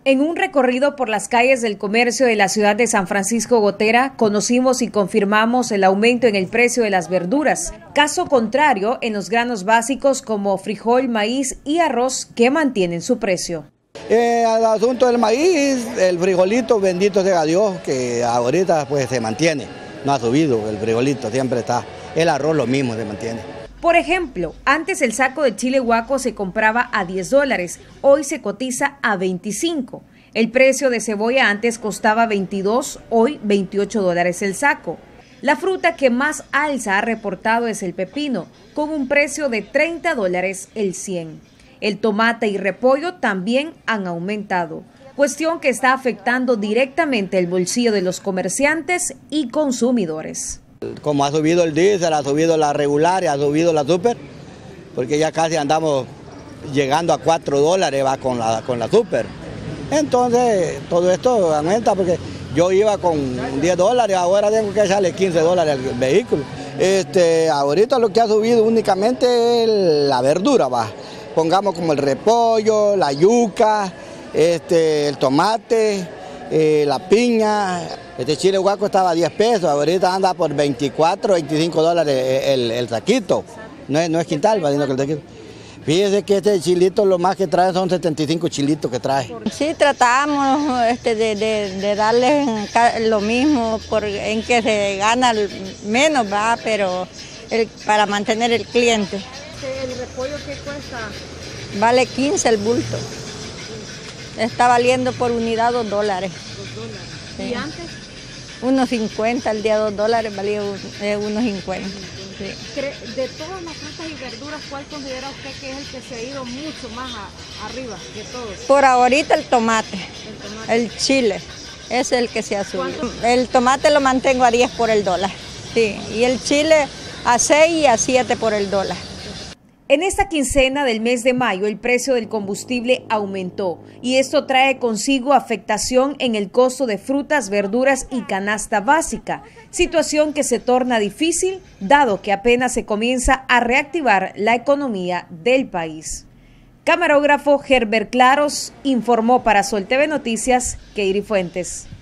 En un recorrido por las calles del comercio de la ciudad de San Francisco Gotera, conocimos y confirmamos el aumento en el precio de las verduras. Caso contrario en los granos básicos como frijol, maíz y arroz, que mantienen su precio. Al asunto del maíz, el frijolito, bendito sea Dios, que ahorita pues se mantiene. No ha subido el frijolito, siempre está. El arroz lo mismo se mantiene. Por ejemplo, antes el saco de chile guaco se compraba a $10, hoy se cotiza a 25. El precio de cebolla antes costaba 22, hoy $28 el saco. La fruta que más alza ha reportado es el pepino, con un precio de $30 el 100. El tomate y repollo también han aumentado, cuestión que está afectando directamente el bolsillo de los comerciantes y consumidores. Como ha subido el diésel, ha subido la regular y ha subido la super, porque ya casi andamos llegando a $4 va con la super. Entonces todo esto aumenta porque yo iba con $10, ahora tengo que echarle $15 al vehículo. Ahorita lo que ha subido únicamente es la verdura, va. Pongamos como el repollo, la yuca, el tomate, la piña. Este chile guaco estaba a 10 pesos, ahorita anda por 24, $25 el saquito. No es quintal, sino que el saquito. Fíjese que este chilito lo más que trae son 75 chilitos que trae. Sí, tratamos de darles lo mismo, en que se gana menos, ¿va? Pero para mantener el cliente. ¿El repollo qué cuesta? Vale 15 el bulto. Está valiendo por unidad $2. ¿2? Sí. ¿Y antes? 1.50, el día $2 valía 1.50. Sí. De todas las frutas y verduras, ¿cuál considera usted que es el que se ha ido mucho más arriba de todos? Por ahorita el tomate, el chile, es el que se ha subido. El tomate lo mantengo a 10 por el dólar, sí, y el chile a 6 y a 7 por el dólar. En esta quincena del mes de mayo, el precio del combustible aumentó y esto trae consigo afectación en el costo de frutas, verduras y canasta básica, situación que se torna difícil dado que apenas se comienza a reactivar la economía del país. Camarógrafo Herbert Claros informó para Sol TV Noticias, Keiri Fuentes.